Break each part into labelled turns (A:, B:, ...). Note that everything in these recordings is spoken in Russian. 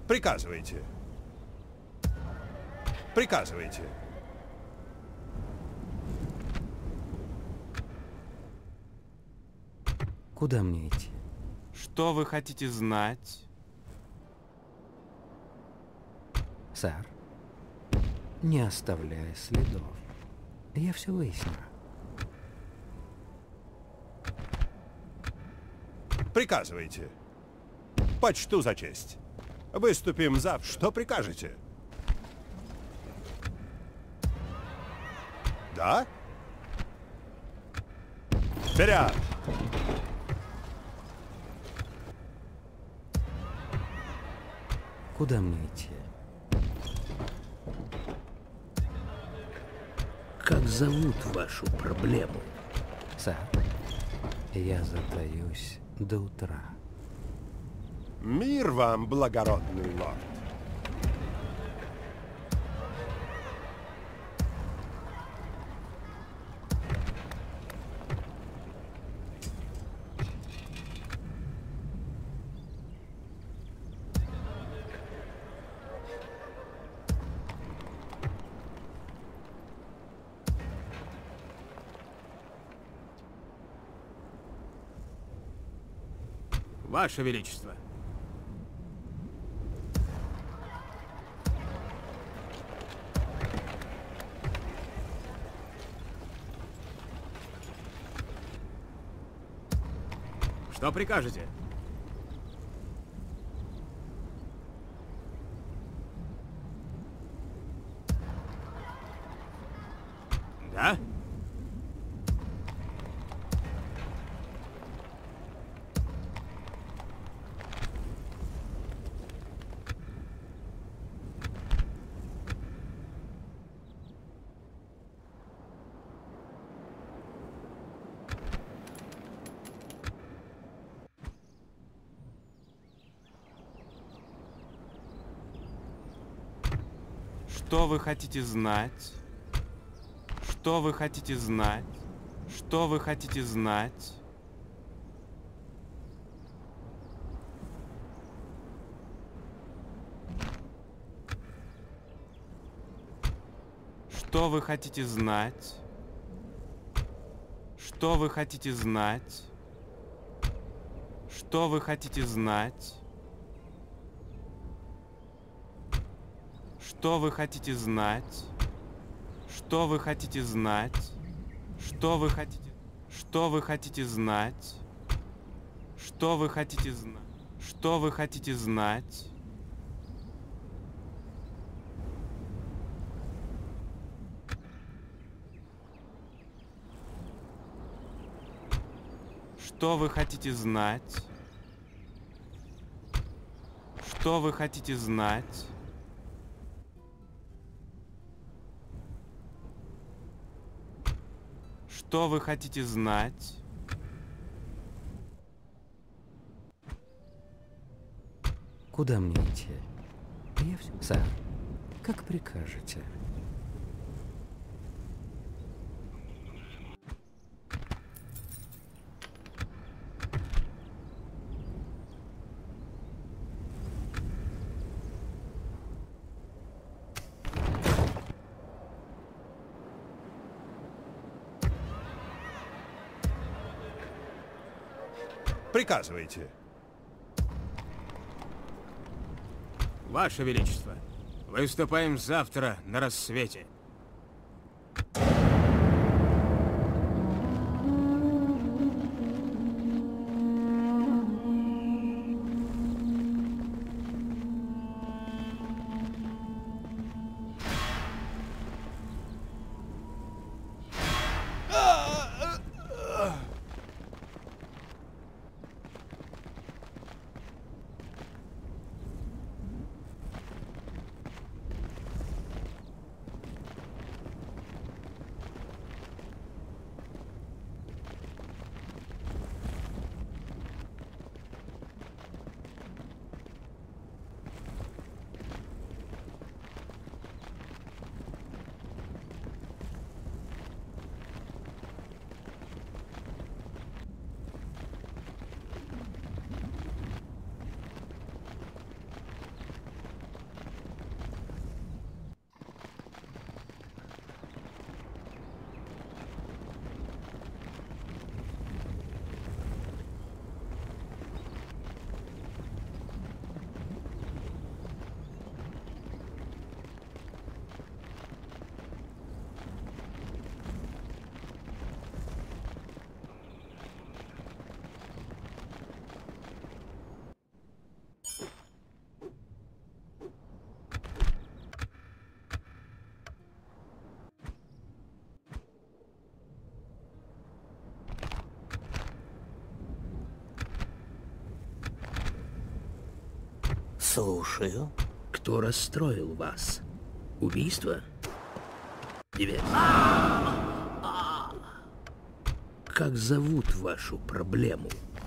A: Приказывайте. Приказывайте.
B: Куда мне идти?
C: Что вы хотите знать?
B: Сэр, не оставляя следов. Я все выясню.
A: Приказывайте. Почту за честь. Выступим завтра. Что прикажете? Да? Вперед!
B: Куда мне идти?
D: Как зовут вашу проблему?
B: Сэр, я затаюсь до утра.
A: Мир вам, благородный лорд.
E: Ваше Величество. Что прикажете? Да?
C: Что вы хотите знать? Что вы хотите знать? Что вы хотите знать? Что вы хотите знать? Что вы хотите знать? Что вы хотите знать? Что вы хотите знать? Что вы хотите знать? Что вы хотите? Что вы хотите знать? Что вы хотите знать? Что вы хотите знать? Что вы хотите знать? Что вы хотите знать? Что вы хотите знать?
B: Куда мне идти? Я все... Сэр, как прикажете.
A: Приказывайте.
E: Ваше Величество, выступаем завтра на рассвете.
F: Слушаю.
D: Кто расстроил вас? Убийство? Диверсия? Как зовут вашу проблему?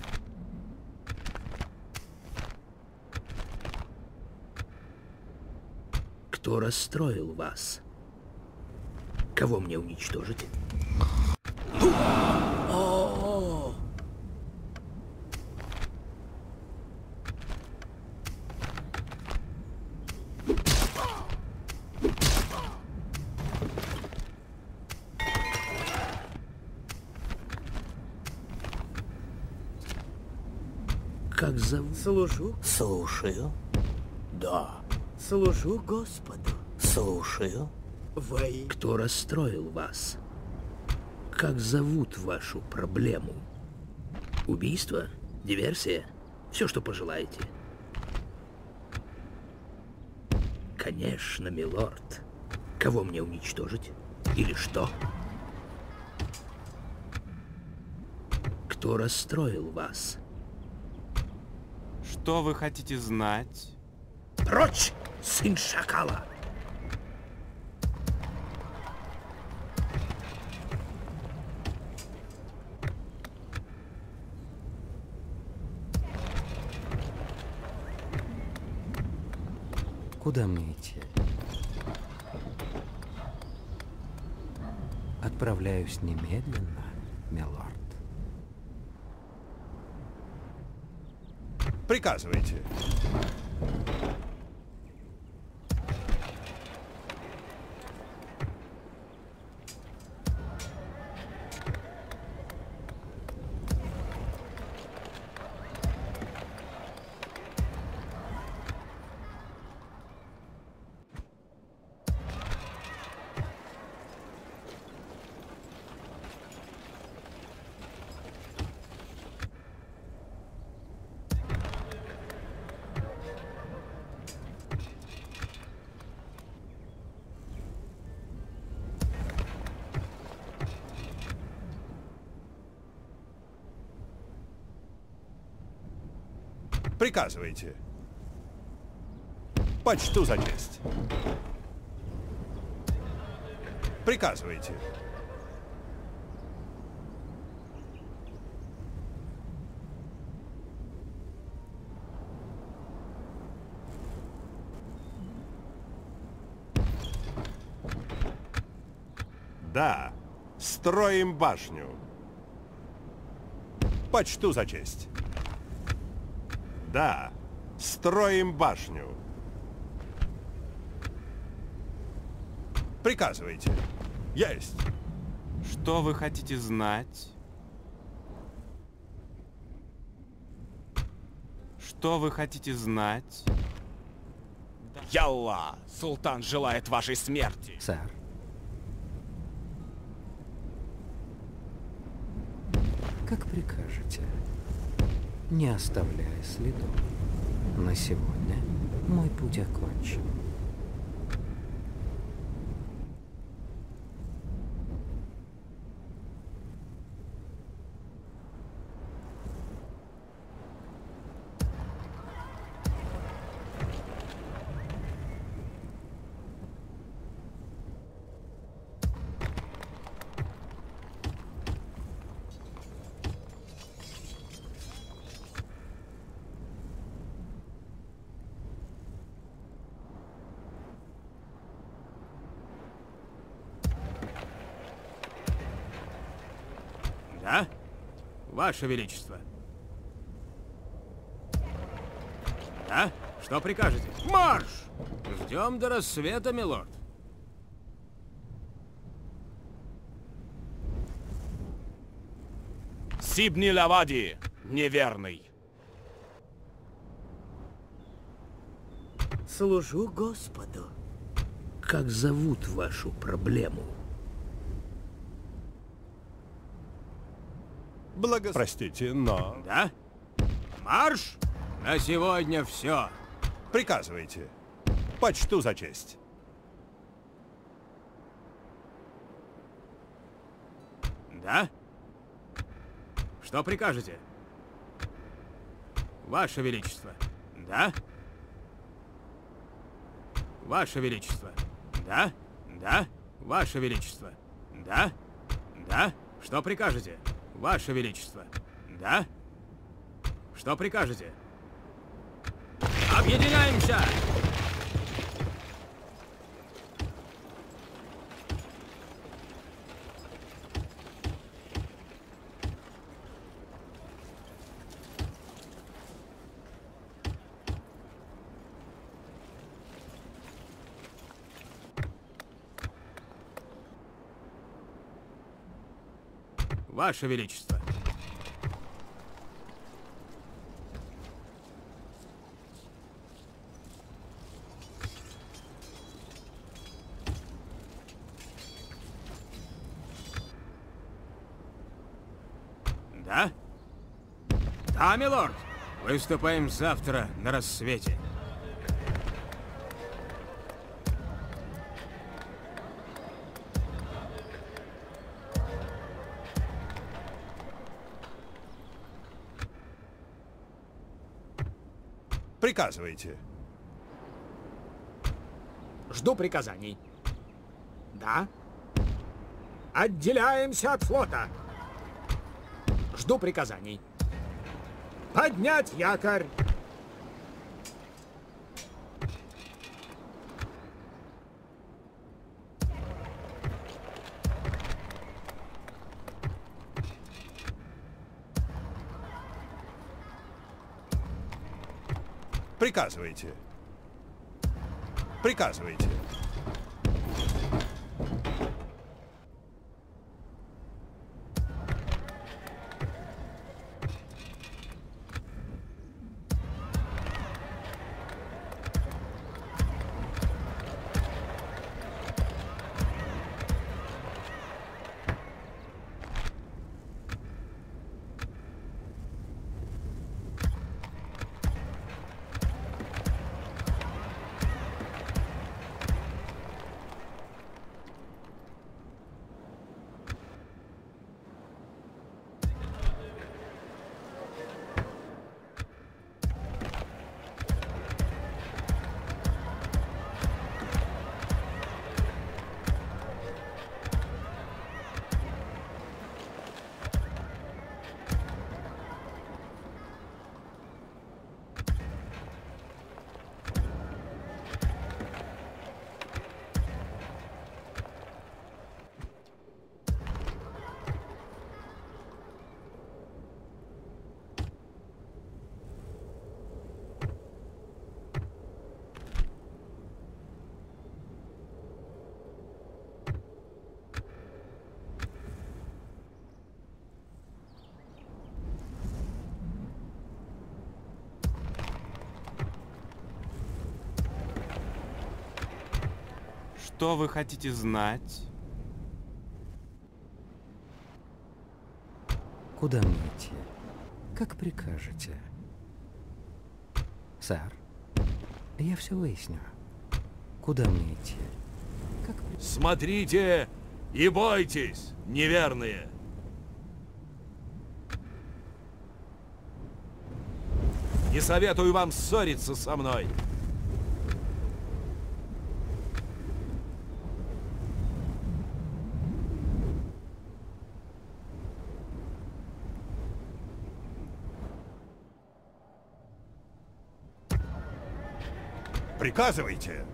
D: Кто расстроил вас? Кого мне уничтожить? Как зовут?
F: Слушаю.
D: Да.
F: Служу Господу. Слушаю.
D: Кто расстроил вас? Как зовут вашу проблему? Убийство? Диверсия? Все, что пожелаете. Конечно, милорд. Кого мне уничтожить? Или что? Кто расстроил вас?
C: Что вы хотите знать?
D: Прочь, сын шакала!
B: Куда мне идти? Отправляюсь немедленно, милорд.
A: Приказывайте. Приказывайте. Почту за честь. Приказывайте. Да, строим башню. Почту за честь. Да, строим башню. Приказывайте. Есть.
C: Что вы хотите знать? Что вы хотите знать?
G: Ялла! Султан желает вашей смерти.
B: Сэр. Как прикажете, не оставляя следов. На сегодня мой путь окончен.
E: Да? Ваше Величество. Да? Что прикажете? Марш! Ждем до рассвета, милорд.
G: Сибни Лавади, неверный.
F: Служу Господу.
D: Как зовут вашу проблему?
A: Простите, но...
E: Да? Марш! На сегодня все.
A: Приказывайте. Почту за честь.
E: Да? Что прикажете? Ваше Величество. Да? Ваше Величество. Да? Да? Ваше Величество. Да? Да? Что прикажете? Ваше Величество. Да? Что прикажете? Объединяемся! Ваше Величество. Да? Да, милорд. Выступаем завтра на рассвете.
A: Приказывайте.
H: Жду приказаний. Да. Отделяемся от флота. Жду приказаний. Поднять якорь.
A: Приказывайте. Приказывайте.
C: Что вы хотите знать?
B: Куда мне идти? Как прикажете. Сэр, я все выясню. Куда мне идти? Как
I: Смотрите и бойтесь, неверные! Не советую вам ссориться со мной.
A: Приказывайте.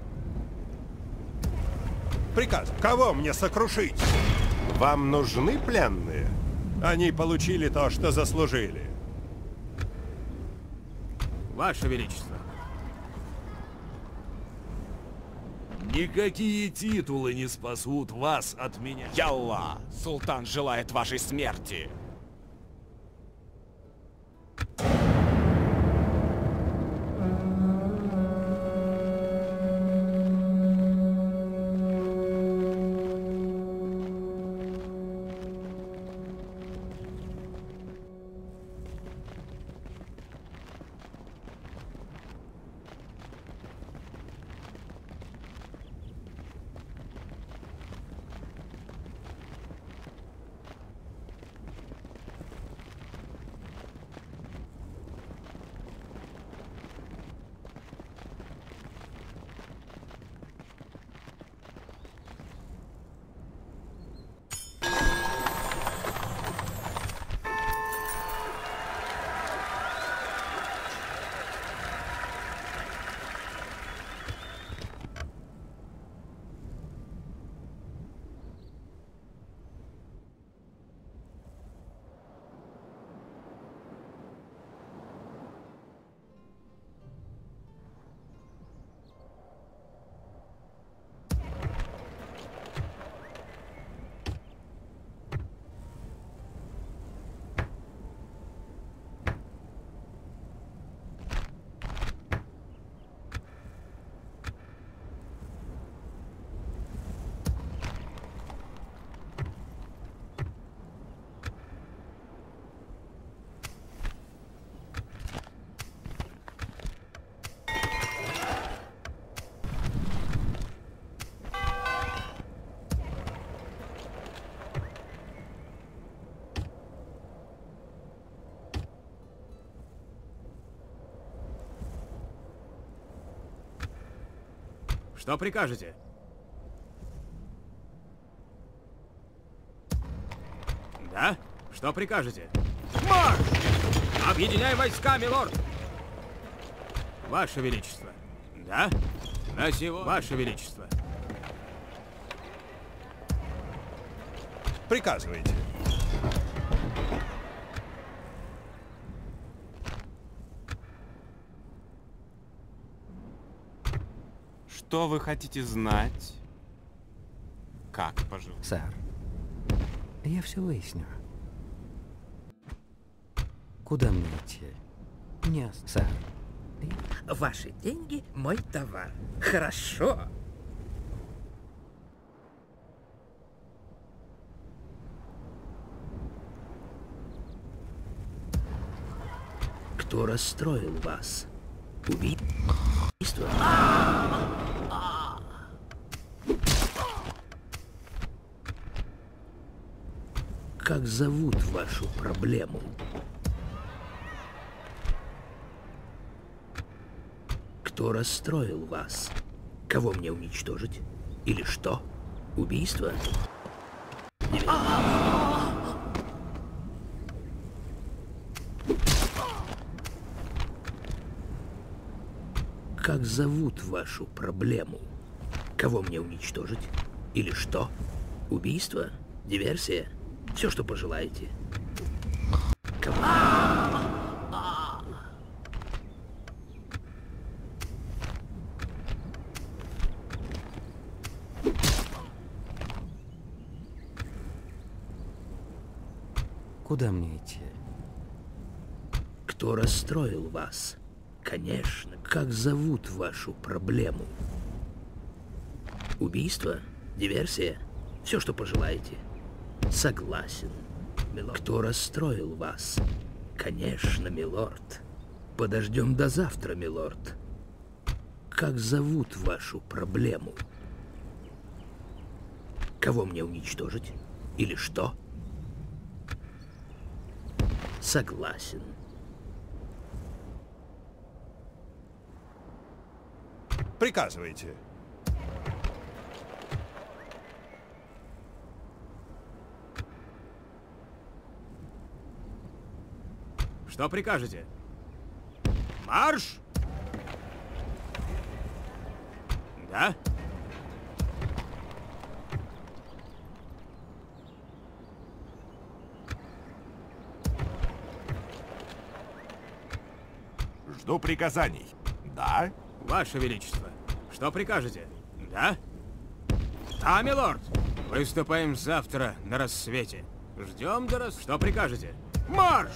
A: Приказ. Кого мне сокрушить? Вам нужны пленные? Они получили то, что заслужили.
E: Ваше Величество.
I: Никакие титулы не спасут вас от меня.
G: Ялла! Султан желает вашей смерти.
E: Что прикажете? Да? Что прикажете? Марш! Объединяй войска, милорд! Ваше Величество. Да? На сего... Ваше Величество.
A: Приказывайте.
C: Что вы хотите знать? Как пожил?
B: Сэр, я все выясню. Куда мне идти? Не, сэр.
F: Ваши деньги — мой товар. Хорошо.
D: Кто расстроил вас? Убийство? Как зовут вашу проблему? Кто расстроил вас? Кого мне уничтожить? Или что? Убийство? Как зовут вашу проблему? Кого мне уничтожить? Или что? Убийство? Диверсия? Все, что пожелаете. Кого?
B: Куда мне идти?
D: Кто расстроил вас? Конечно. Как зовут вашу проблему? Убийство? Диверсия? Все, что пожелаете. Согласен. Милорд. Кто расстроил вас? Конечно, милорд. Подождем до завтра, милорд. Как зовут вашу проблему? Кого мне уничтожить? Или что? Согласен.
A: Приказывайте.
E: Что прикажете? Марш! Да?
A: Жду приказаний. Да?
E: Ваше Величество. Что прикажете? Да? Да, милорд! Выступаем завтра на рассвете. Ждем до рассвета. Что прикажете? Марш!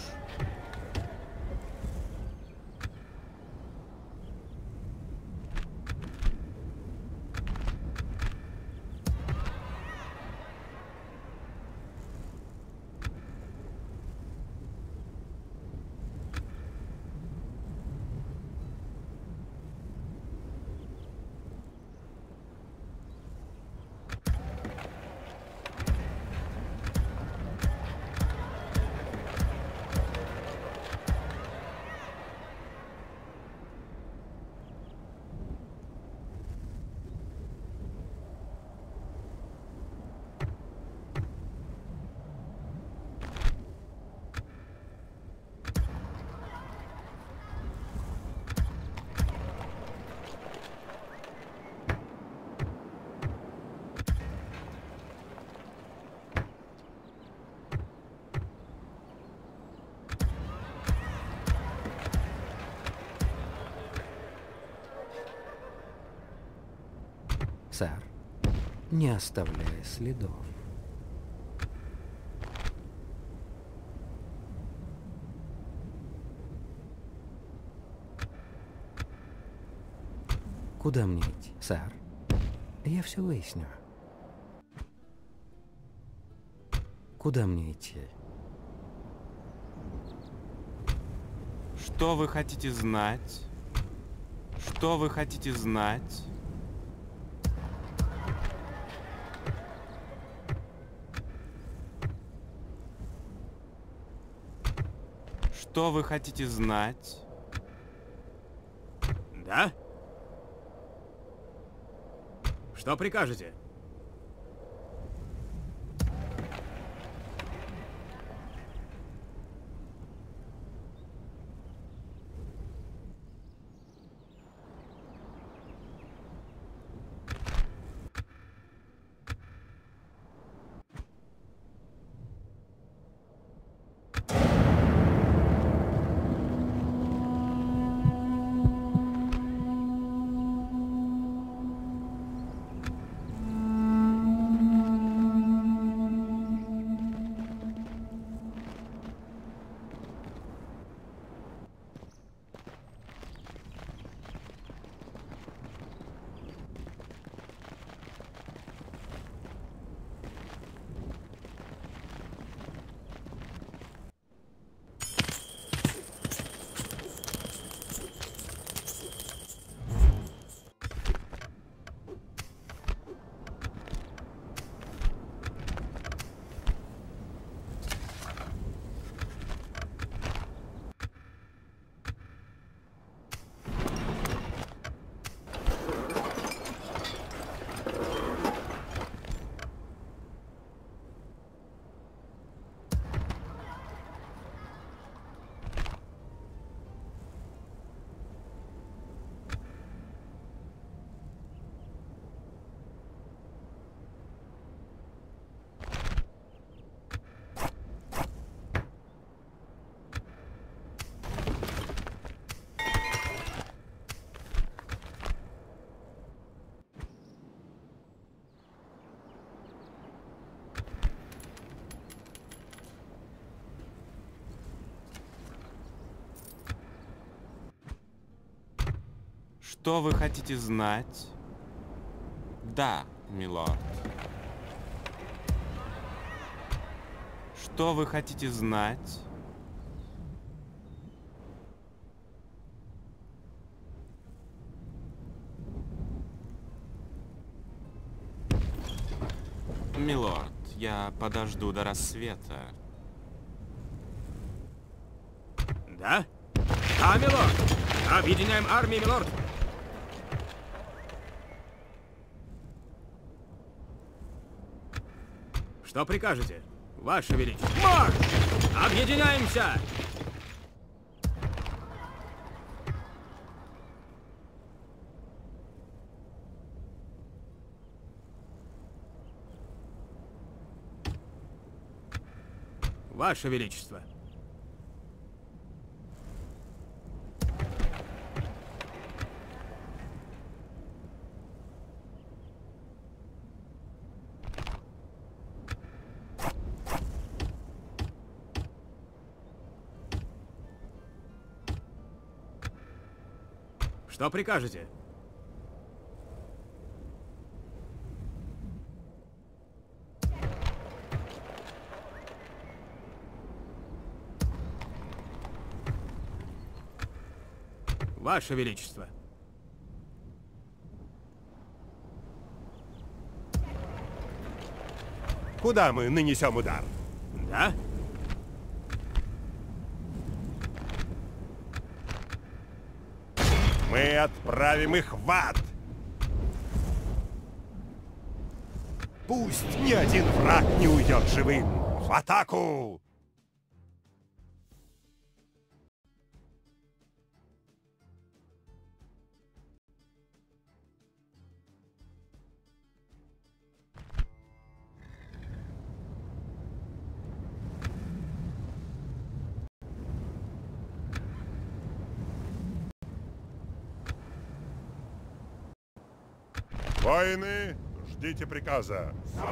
B: Сэр, не оставляя следов. Куда мне идти, сэр? Я все выясню. Куда мне идти?
C: Что вы хотите знать? Что вы хотите знать? Что вы хотите знать?
E: Да? Что прикажете?
C: Что вы хотите знать? Да, милорд. Что вы хотите знать? Милорд, я подожду до рассвета.
E: Да? Да, милорд! Объединяем армии, милорд! Что прикажете? Ваше Величество! Марш! Объединяемся! Ваше Величество! Что прикажете? Ваше Величество.
A: Куда мы нанесем удар?
E: Да?
A: Мы отправим их в ад! Пусть ни один враг не уйдет живым! В атаку! Воины, ждите приказа.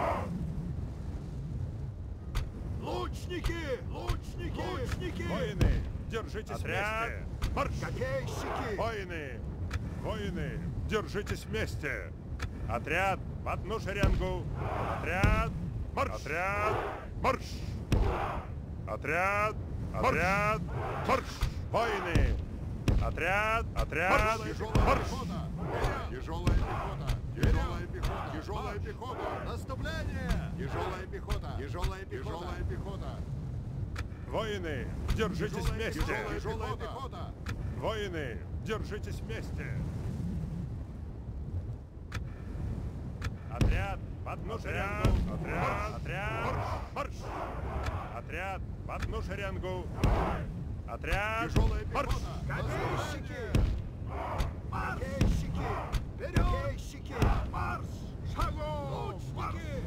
J: Лучники! Лучники! Лучники!
A: Воины, держитесь
J: Отряд!
A: вместе. Марш!
J: Копейщики!
A: Воины, воины, держитесь вместе. Отряд в одну шеренгу. Отряд, марш! Отряд, марш! Отряд, отряд, марш! Воины, отряд, отряд, марш!
J: Тяжелая пехота! Тяжелая пехота! Тяжелая пехота! Наступление! Тяжелая пехота! Тяжелая пехота! Тяжелая пехота!
A: Воины, держитесь вместе.
J: Тяжелая пехота!
A: Воины, держитесь вместе. Отряд в одну шеренгу. Отряд. Марш. Отряд в одну шеренгу. Отряд.
J: Тяжелая
A: Марш.
J: пехота!
H: Копейщики! Копейщики! Копейщики! Марш! Шагом! Лучники!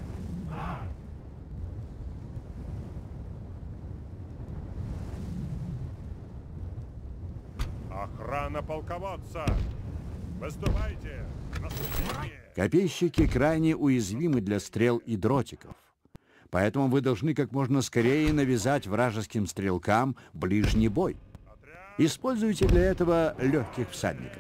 A: Охрана полководца. Выступайте. Наступление.
K: Копейщики крайне уязвимы для стрел и дротиков. Поэтому вы должны как можно скорее навязать вражеским стрелкам ближний бой. Используйте для этого легких всадников.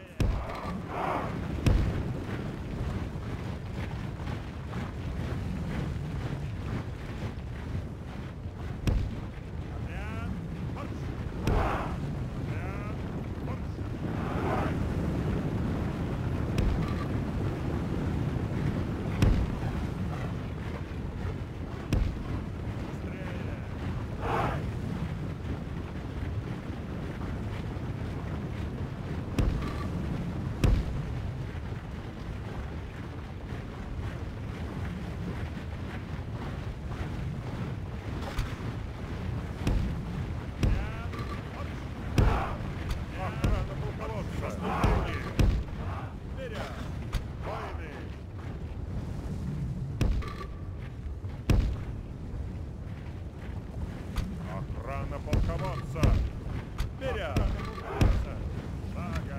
A: Охрана полководца. Вперед! Шага!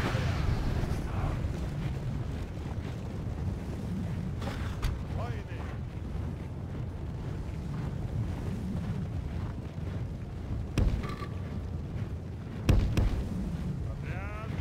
A: Войны! Отряд!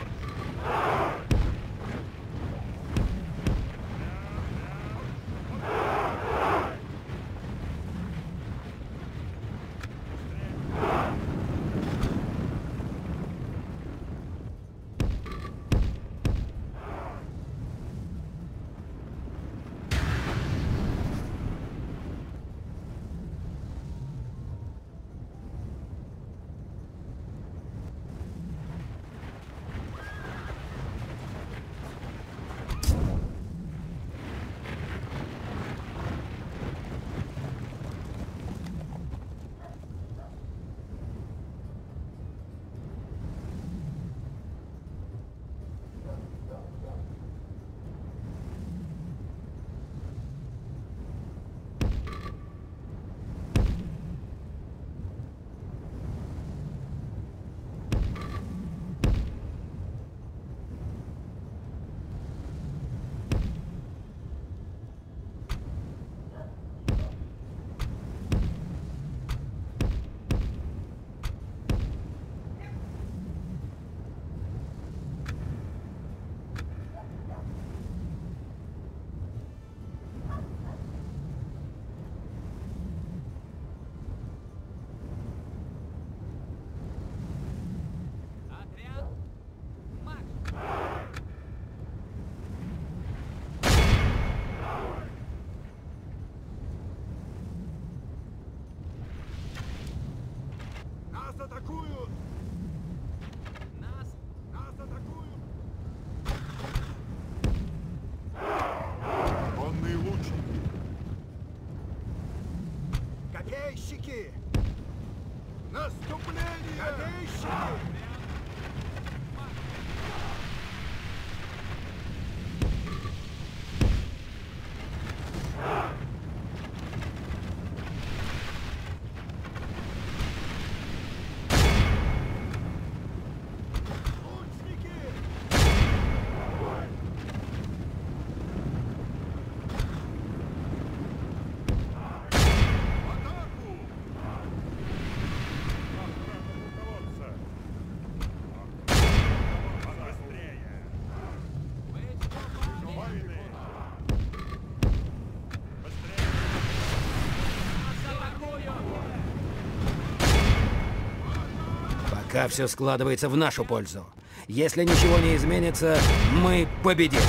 H: Нас атакуют! Нас атакуют!
J: Конные лучники!
H: Копейщики! Наступление! Копейщики!
B: Пока все складывается в нашу пользу. Если ничего не изменится, мы победим.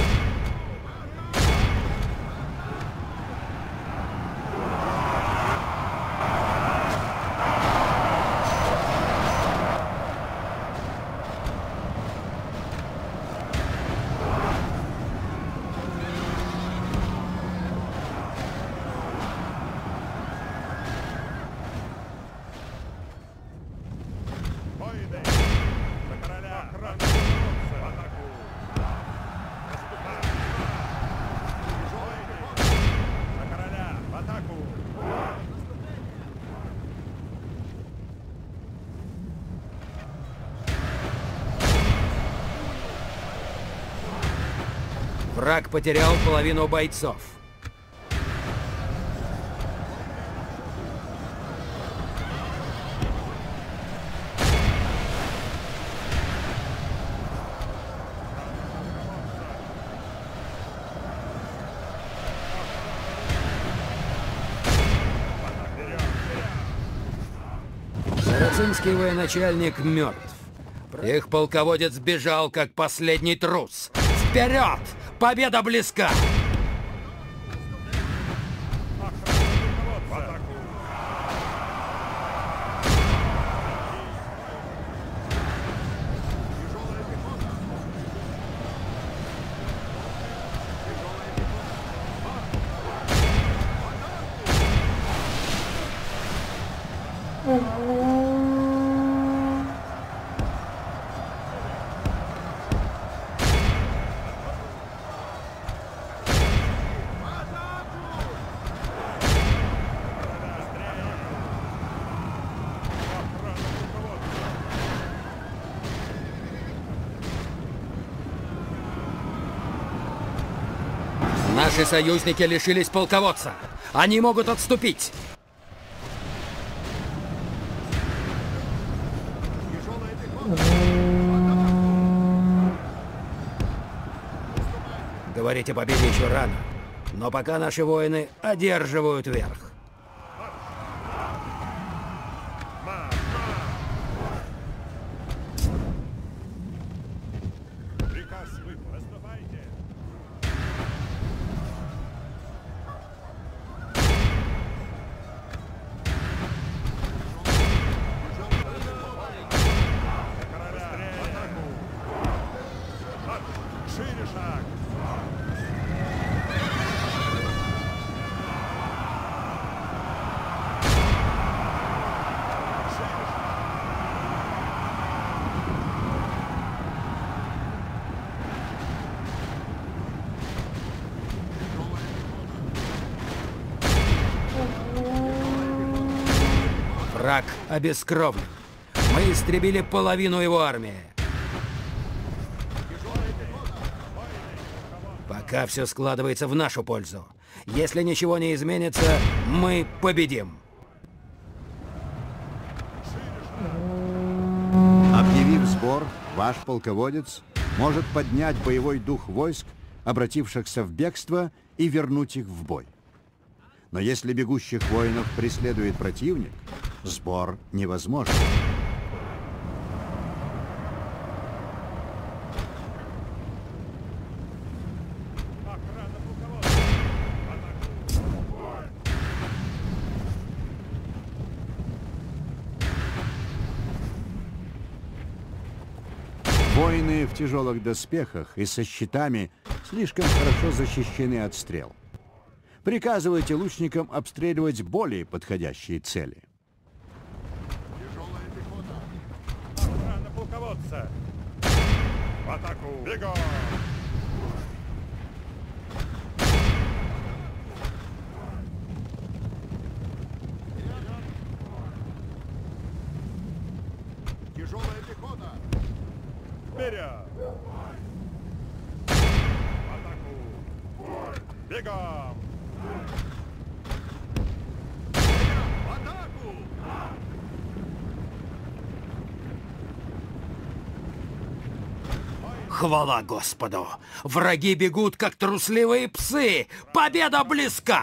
B: Враг потерял половину бойцов. Сарацинский военачальник мертв. Их полководец сбежал, как последний трус. Вперед! Победа близка! Наши союзники лишились полководца. Они могут отступить. Говорить о победе еще рано. Но пока наши воины одерживают верх. Враг обескровлен. Мы истребили половину его армии. Пока все складывается в нашу пользу. Если ничего не изменится, мы победим.
K: Объявив сбор, ваш полководец может поднять боевой дух войск, обратившихся в бегство, и вернуть их в бой. Но если бегущих воинов преследует противник, сбор невозможен. Воины в тяжелых доспехах и со щитами слишком хорошо защищены от стрел. Приказывайте лучникам обстреливать более подходящие цели.
J: Тяжелая пехота.
A: Охрана полководца. В атаку. Бегом!
J: Тяжелая пехота.
A: Вперед! В атаку. Бегом!
J: В атаку!
B: Хвала Господу! Враги бегут, как трусливые псы! Победа близка!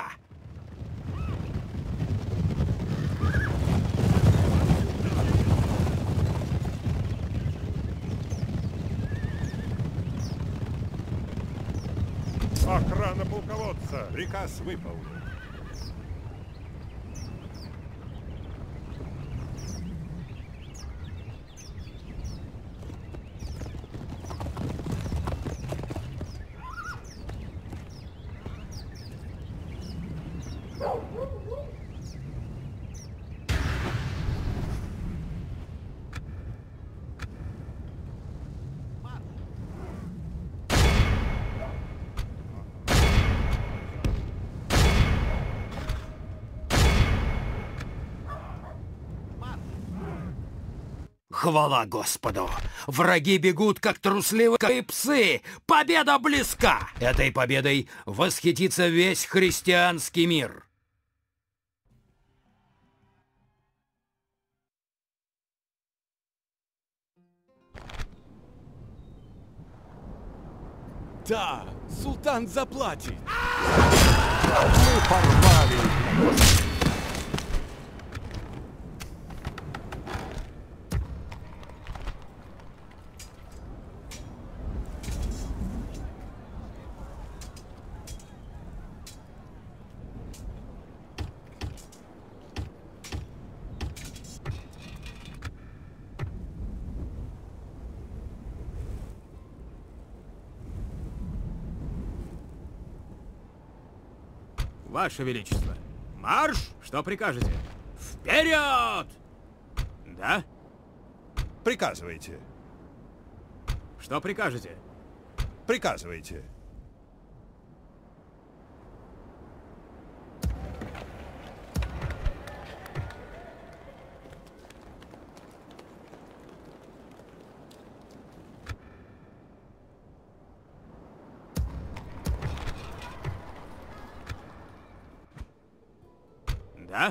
A: Охрана полководца. Приказ выполнен.
L: Хвала Господу! Враги бегут, как трусливые псы! Победа близка! Этой победой восхитится весь христианский мир!
G: Да, султан заплатит.
A: Мы порвали.
E: Ваше Величество, марш! Что прикажете? Вперед! Да?
A: Приказывайте.
E: Что прикажете?
A: Приказывайте.
E: Да?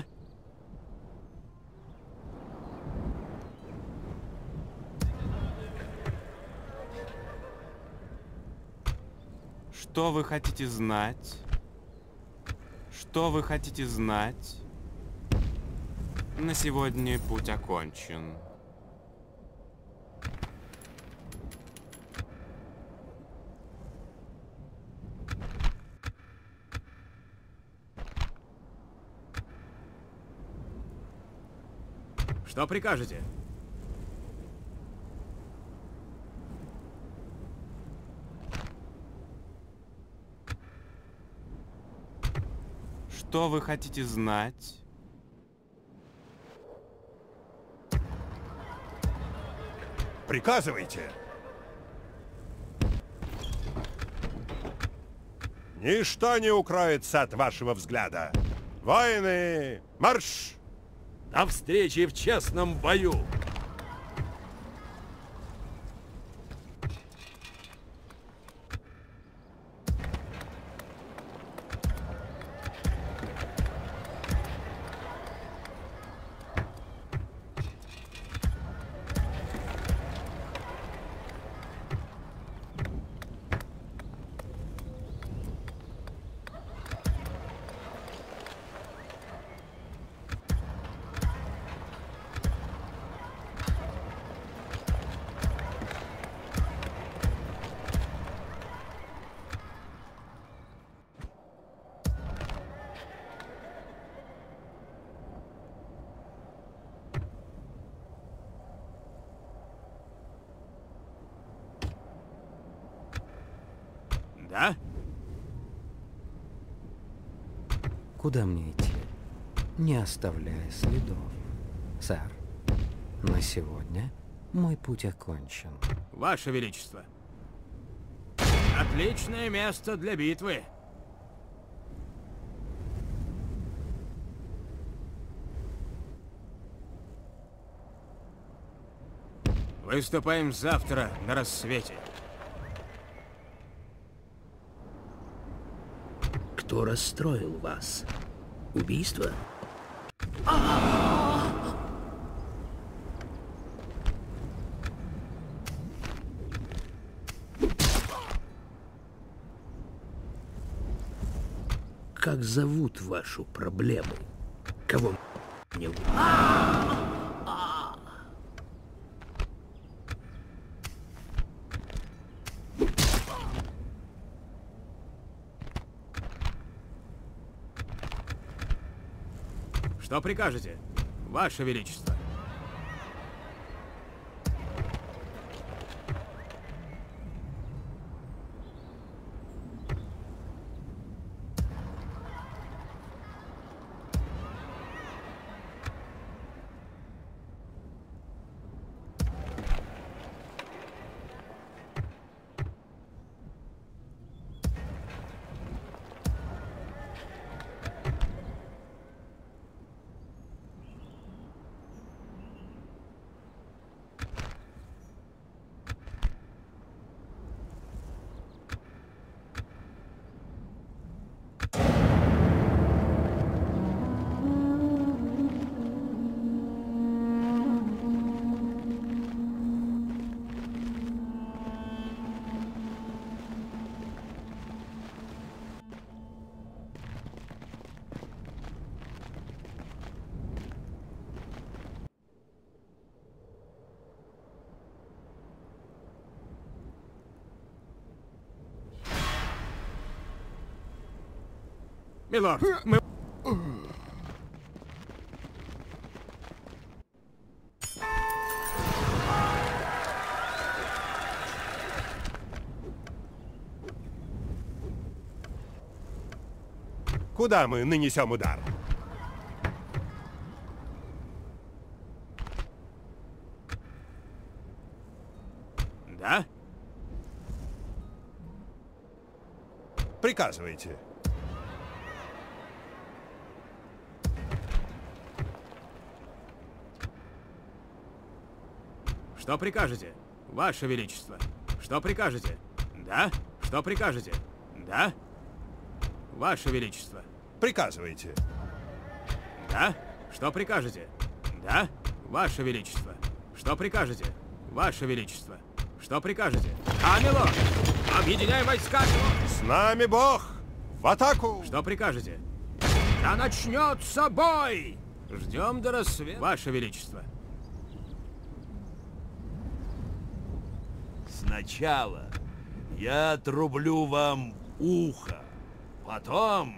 C: Что вы хотите знать? Что вы хотите знать? На сегодня путь окончен.
E: Что прикажете?
C: Что вы хотите знать?
A: Приказывайте. Ничто не укроется от вашего взгляда. Воины, марш!
I: До встречи в честном бою!
E: Да?
B: Куда мне идти? Не оставляя следов. Сэр, на сегодня мой путь окончен.
E: Ваше Величество. Отличное место для битвы. Выступаем завтра на рассвете.
D: Кто расстроил вас? Убийство? Как зовут вашу проблему? Кого мне убить?
E: Что прикажете, Ваше Величество? Милорд, мы...
A: Куда мы нанесем удар?
E: Да?
A: Приказывайте.
E: Что прикажете? Ваше Величество. Что прикажете? Да? Что прикажете? Да? Ваше Величество.
A: Приказывайте.
E: Да? Что прикажете? Да? Ваше Величество. Что прикажете? Ваше Величество. Что прикажете? Да, милорд! Объединяй войска!
A: С нами Бог! В атаку!
E: Что прикажете? Да начнется бой! Ждем до рассвета. Ваше Величество.
I: Сначала я отрублю вам ухо, потом...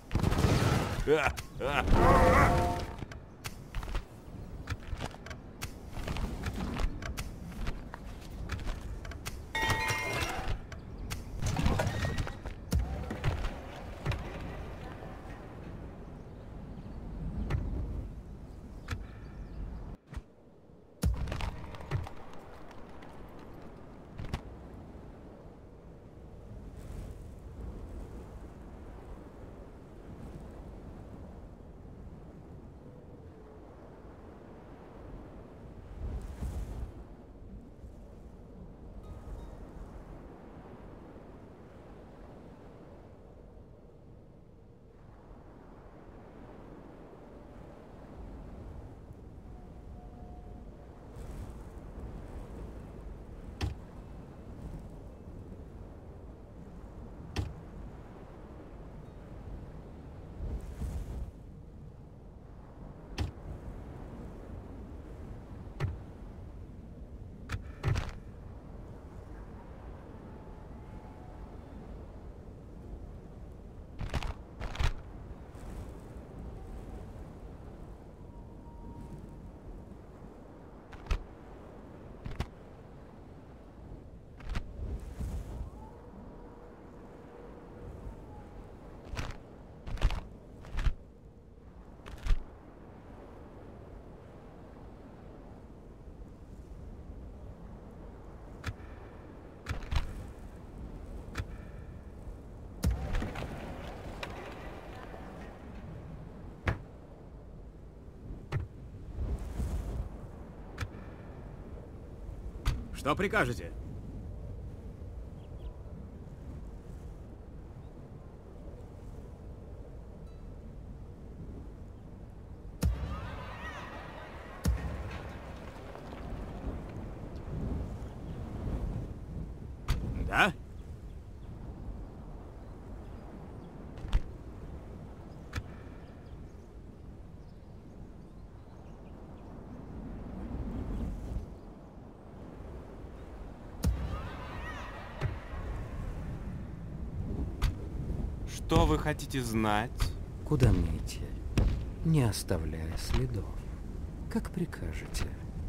E: Что прикажете? Да?
C: Что вы хотите знать?
B: Куда мне идти? Не оставляя следов. Как прикажете.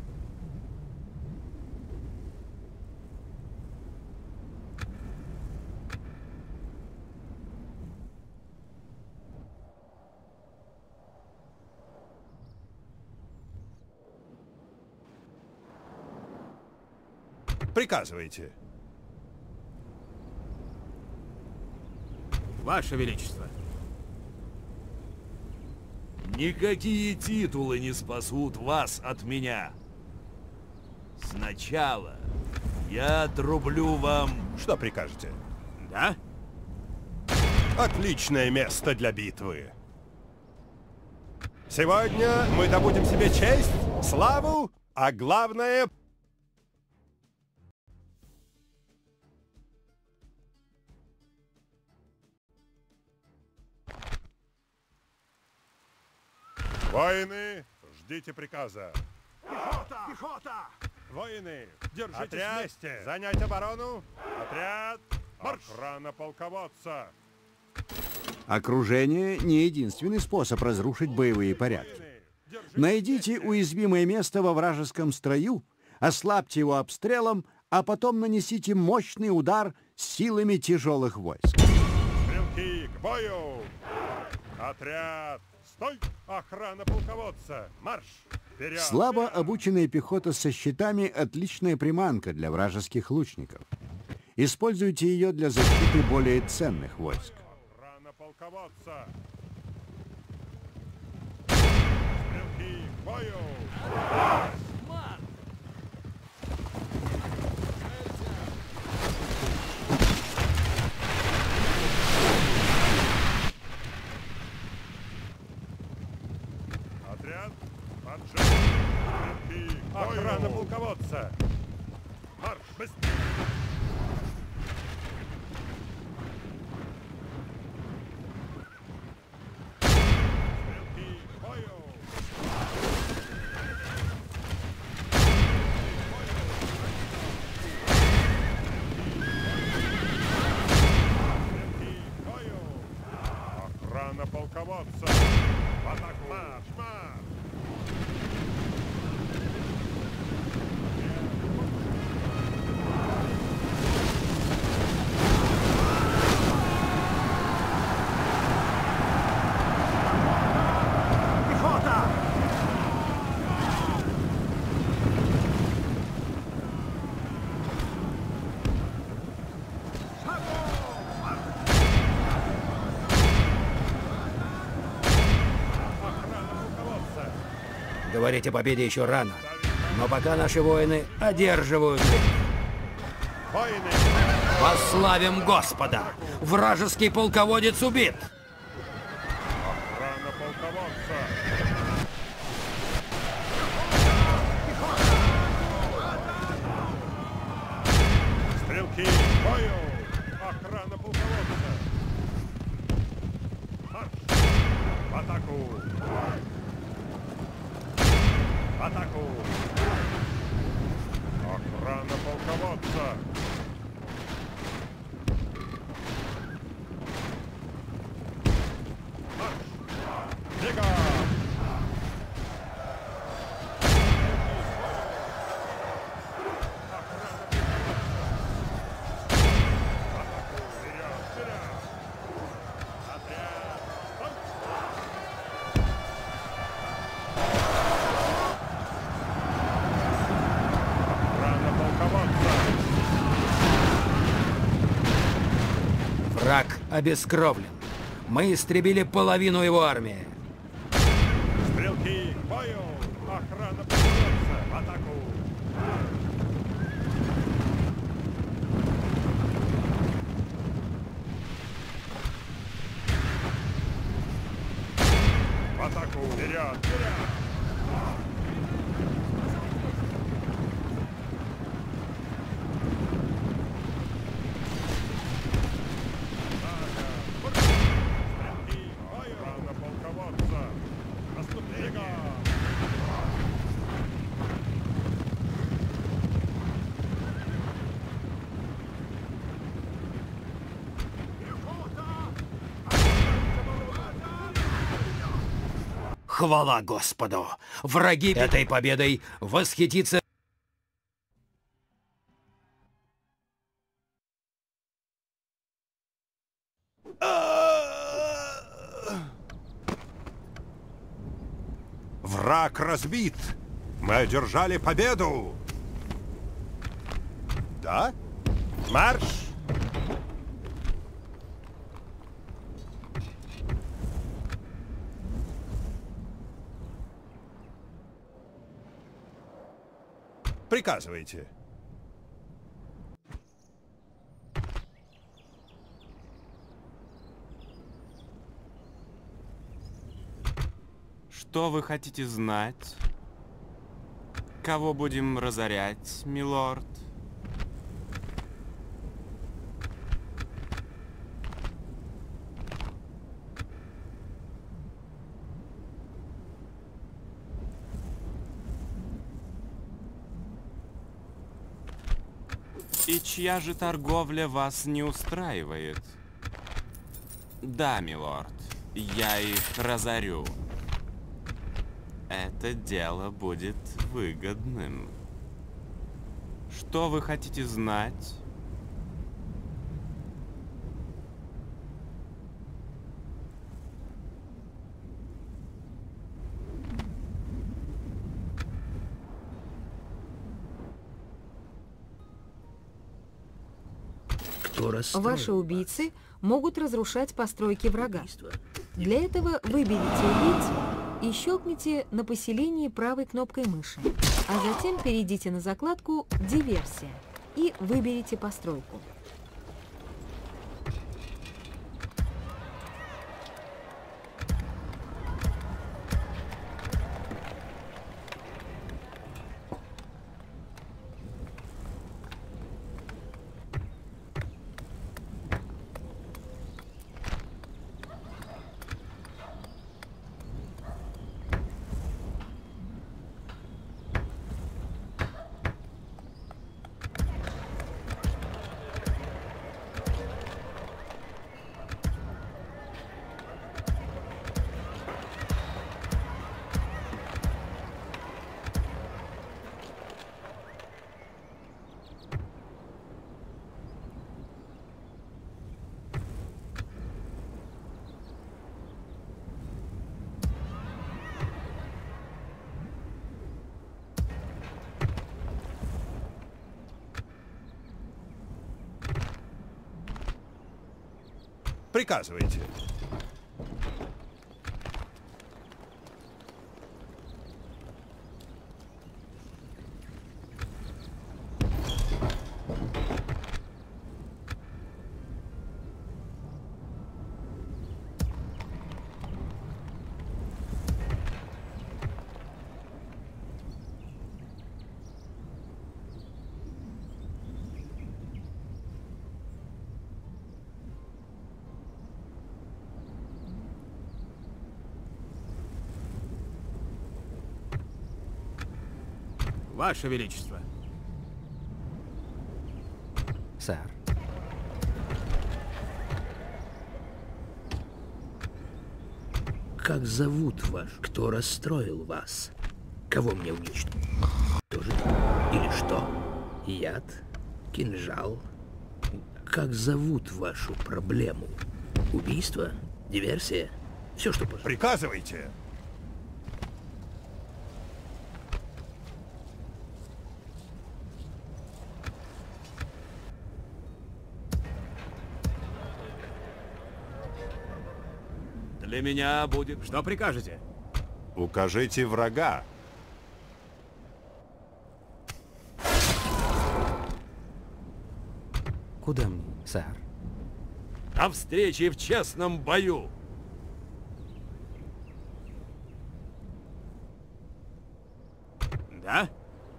A: Приказывайте.
E: Ваше Величество.
I: Никакие титулы не спасут вас от меня. Сначала я отрублю вам...
A: Что прикажете?
E: Да?
A: Отличное место для битвы. Сегодня мы добудем себе честь, славу, а главное... Воины, ждите приказа.
H: Пехота! Пехота!
A: Воины,
H: Держитесь
A: отряд,
H: вместе!
A: занять оборону. Отряд, охрана полководца.
K: Окружение не единственный способ разрушить боевые порядки. Найдите уязвимое место во вражеском строю, ослабьте его обстрелом, а потом нанесите мощный удар силами тяжелых войск.
A: Стрелки, к бою! Отряд! Стой! Охрана полководца! Марш! Вперед!
K: Слабо обученная пехота со щитами – отличная приманка для вражеских лучников. Используйте ее для защиты более ценных войск.
A: Охрана полководца! Стрелки, к бою! Отряд, поджиг! Стрелки, к бою! Охрана полководца! Марш! Быстрее! Охрана полководца! В атаку! Марш! Марш!
L: Говорить о победе еще рано, но пока наши воины одерживают их. Восславим Господа! Вражеский полководец убит!
A: Охрана полководца! Стрелки, к бою! Охрана полководца! Марш! В атаку! В атаку! Охрана полководца! Марш! Бегом!
L: Враг обескровлен. Мы истребили половину его армии.
A: Стрелки, к бою! Охрана полководца! В атаку! В атаку! Вперед! Вперед!
L: Хвала Господу! Враги этой победой восхитится...
A: Враг разбит! Мы одержали победу! Да? Марш! Приказывайте.
C: Что вы хотите знать? Кого будем разорять, милорд? И чья же торговля вас не устраивает? Да, милорд. Я их разорю. Это дело будет выгодным. Что вы хотите знать?
M: Ваши убийцы могут разрушать постройки врага. Для этого выберите убийцу и щелкните на поселении правой кнопкой мыши, а затем перейдите на закладку «Диверсия» и выберите постройку.
A: Приказывайте.
E: Ваше Величество.
B: Сэр.
D: Как зовут ваш? Кто расстроил вас? Кого мне уничтожить? Или что? Яд? Кинжал? Как зовут вашу проблему? Убийство? Диверсия? Все, что пожелаете.
A: Приказывайте.
I: Для меня будет...
E: Что прикажете?
A: Укажите врага.
B: Куда мне, сэр?
I: До встречи в честном бою!
E: Да?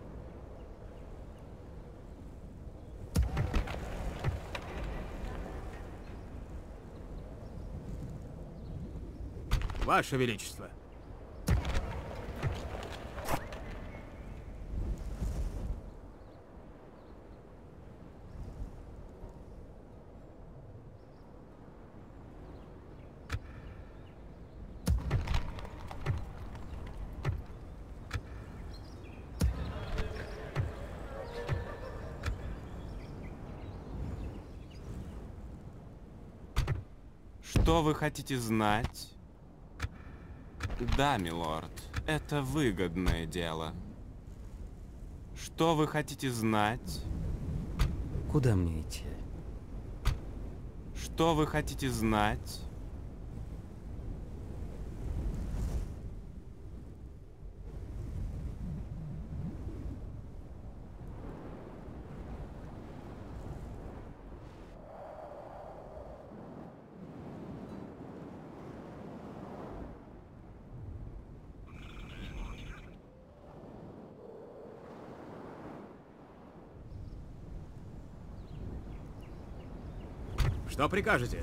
E: Ваше Величество.
C: Что вы хотите знать? Да, милорд, это выгодное дело. Что вы хотите знать?
B: Куда мне идти?
C: Что вы хотите знать?
E: Что прикажете?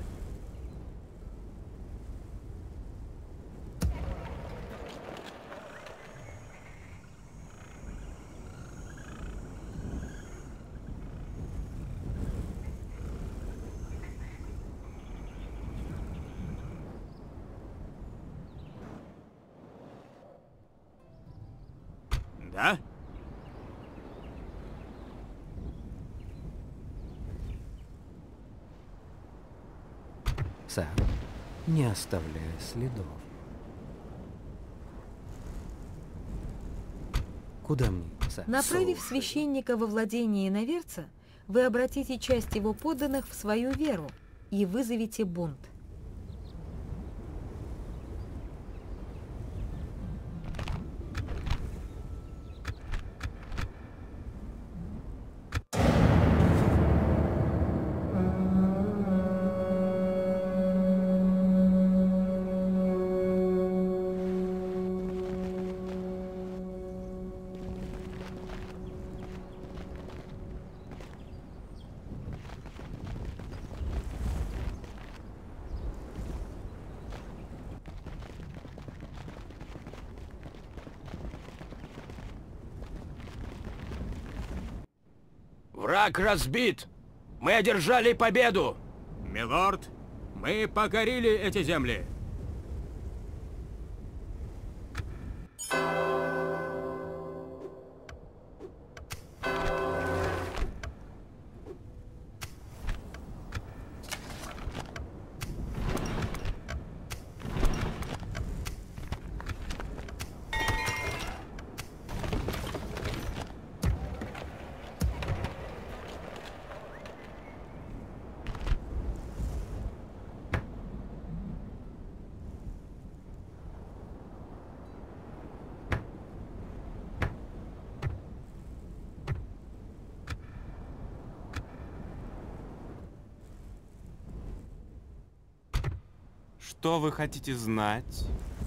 E: Да?
B: Сэр, не оставляя следов. Куда мне, сэр?
M: Направив священника во владение иноверца, вы обратите часть его подданных в свою веру и вызовете бунт.
E: Враг разбит! Мы одержали победу! Милорд, мы покорили эти земли!
C: Что вы хотите знать?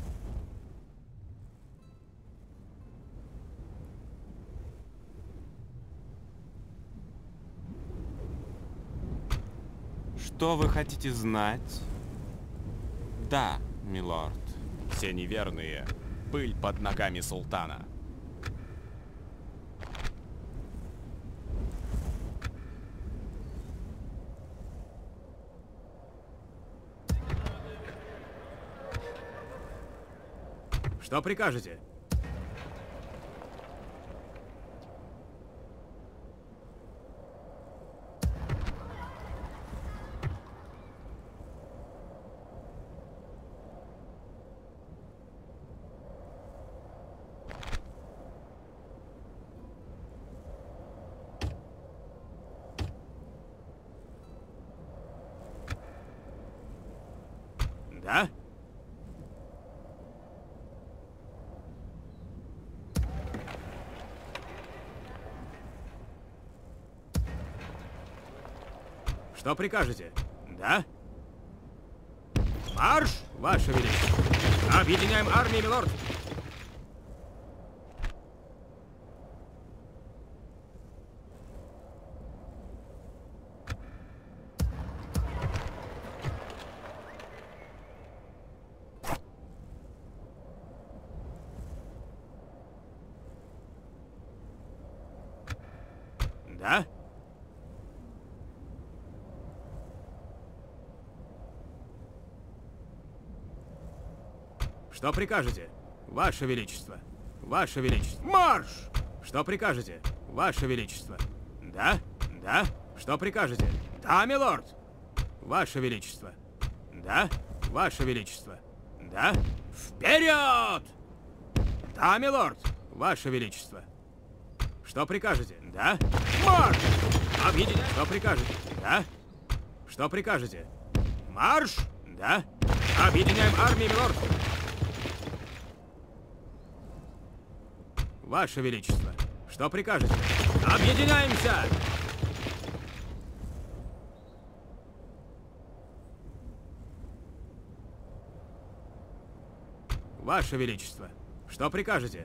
C: Что вы хотите знать?
G: Да, милорд. Все неверные. Пыль под ногами султана.
E: Что прикажете? Да? Что прикажете? Да? Марш, Ваше Величество! Объединяем армии, милорд! Да? Что прикажете? Ваше Величество! Ваше Величество! Марш! Что прикажете? Ваше Величество! Да? Да? Что прикажете? Да, милорд! Ваше Величество! Да? Ваше Величество! Да? Вперед! Да, милорд! Ваше Величество! Что прикажете? Да? Марш! Объединяй! Что прикажете? Да? Что прикажете? Марш! Да? Объединяем армии, милорд! Ваше Величество! Что прикажете? Объединяемся! Ваше Величество! Что прикажете?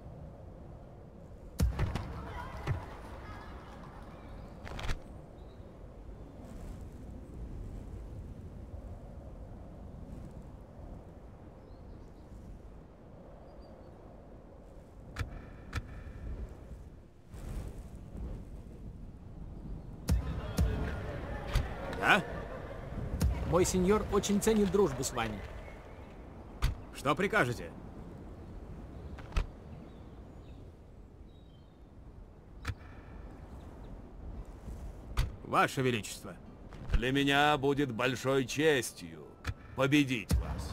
E: Да?
N: Мой сеньор очень ценит дружбу с вами.
E: Что прикажете? Ваше Величество.
I: Для меня будет большой честью победить вас.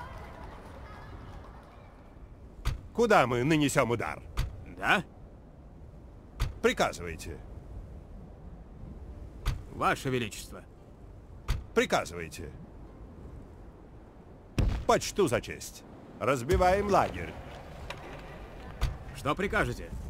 A: Куда мы нанесем удар?
E: Да?
A: Приказывайте.
E: Ваше Величество.
A: Приказывайте. Почту за честь. Разбиваем лагерь.
E: Что прикажете?